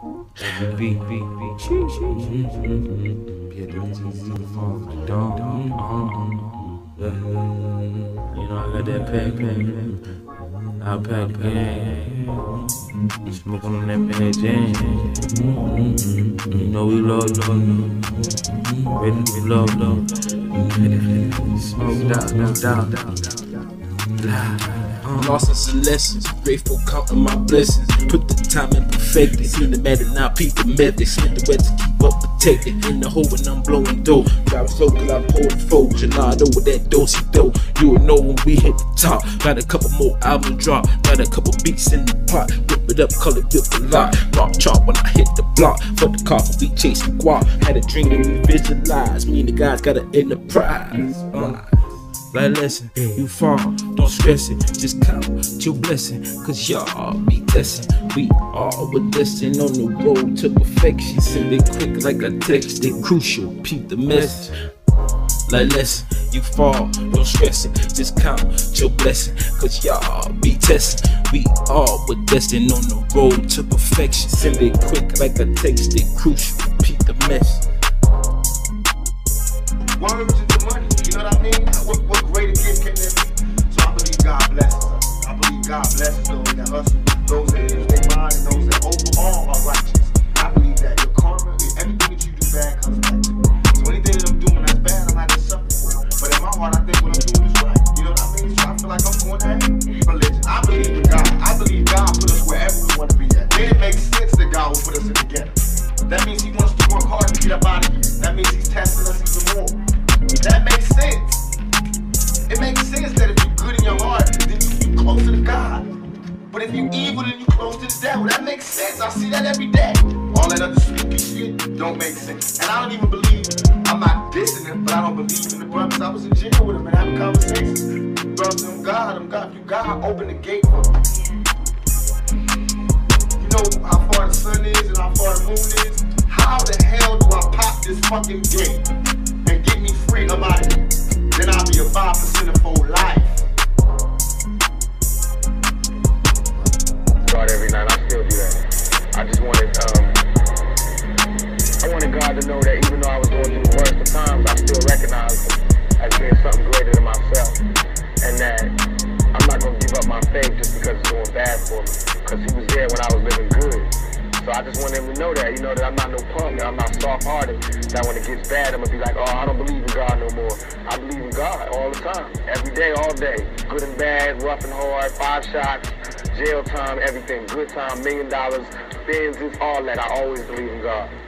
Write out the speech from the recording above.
Beat. Yeah, you know I got that pack. I'll pack the gang. Smoke on that bad jam. You know we low. Ready to be low. Smoked out, no doubt. Losses and lessons, grateful counting my blessings. Put the time in perfected, seen the matter now, peep the method. Slip the wet to keep up protected. In the hole when I'm blowing dough. Drive slow cause I pour the fold. Gelato with that dosey dough. You will know when we hit the top. Got a couple more albums drop. Got a couple beats in the pot. Whip it up, call it whip a lot. Rock chop when I hit the block. For the car, we chasing guap. Had a dream and we visualize. Me and the guys got an enterprise. Like listen, you fall, don't stress it, just count your blessing, cause y'all be blessing. We all were destined on the road to perfection. Send it quick like a text, they crucial, peep the message. Like listen, you fall, don't stress it, just count your blessing, cause y'all be testing. We all were destined on the road to perfection. Send it quick like a text, they crucial, peep the message. Word to the money, you know what I mean? What greater gift can there be? So I believe God blesses us. I believe God blesses those that hustle, those that use their mind, and those that overall are righteous. I believe that your karma, everything that you do bad comes back to you. So anything that I'm doing that's bad, I'm not just suffering for it. But in my heart, I think what I'm doing is right. You know what I mean? So I feel like I'm going to heaven. Religion. I believe in God. I believe God put us wherever we want to be at. Then it makes sense that God will put us in together. That means He wants to work hard to get up out of here. That means He's testing us even more. That makes sense. It makes sense that if you're good in your heart, then you're closer to God. But if you're evil, then you're close to the devil. That makes sense. I see that every day. All that other spooky shit don't make sense. And I don't even believe, I'm not dissing him, but I don't believe in the brothers. I was in jail with him and having conversations. Brothers, I'm God. If you God, open the gate for me. You know how far the sun is and how far the moon is? How the hell do I pop this fucking gate and get me free up out of here? Then I'll be a 5% for life. God every night, I still do that. I just wanted, I wanted God to know that even though I was going through the worst of times, I still recognize Him as being something greater than myself, and that I'm not going to give up my faith just because it's going bad for me, because He was there when I was living good. So I just want him to know that, that I'm not no punk, that I'm not soft-hearted, that when it gets bad, I'm going to be like, oh, I don't believe in God no more. I believe in God all the time, every day, all day. Good and bad, rough and hard, 5 shots, jail time, everything. Good time, $1 million, Benzes, all that. I always believe in God.